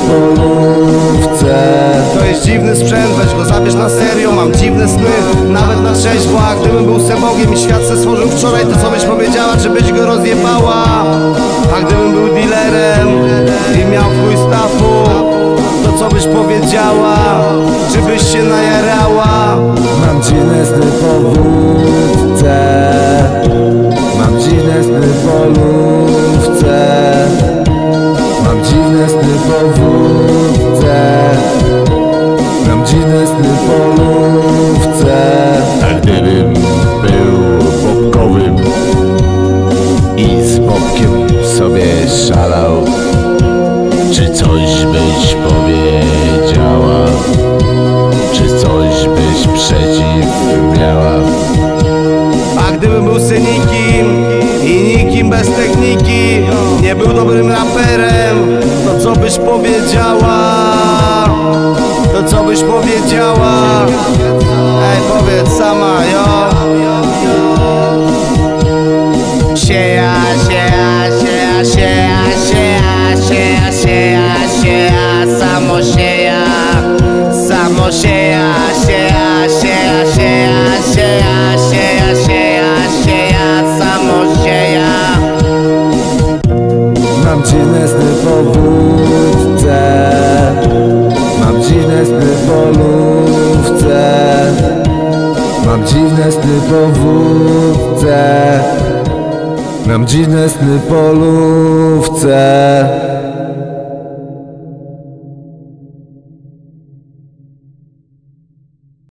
polówce. To jest dziwny sprzęt, weź go zabierz na serio. Mam dziwne sny, nawet na trzeźwo. A gdybym był sebogiem i świat se stworzył wczoraj, to co byś powiedziała, czy byś go rozjebała? A gdybym był dealerem i miał w chuj stafu, to co byś powiedziała, czy byś się najarała? Mam dziwne sny po wódce, mam dziwne sny po lówce, mam dziwne sny po wódce, mam dziwne sny po lówce. A gdybym był popkowym i z popkiem sobie szalał, czy coś byś powiedziała, czy coś byś przeciw miała? A gdybym był synikiem i nikim bez techniki, nie był dobrym raperem, to co byś powiedziała? To co byś powiedziała? Ej, powiedz sama, jo. Sieja, sieja, sieja, sieja, sieja, sieja, sieja, sieja, samo sieja, samo sieja, sieja, sieja, sieja, sieja, sieja, sieja, sieja, samo sieja. Mam dziwne sny po wódce, mam dziwne sny po lówce, mam dziwne sny po wódce, mam dziwne sny po lówce.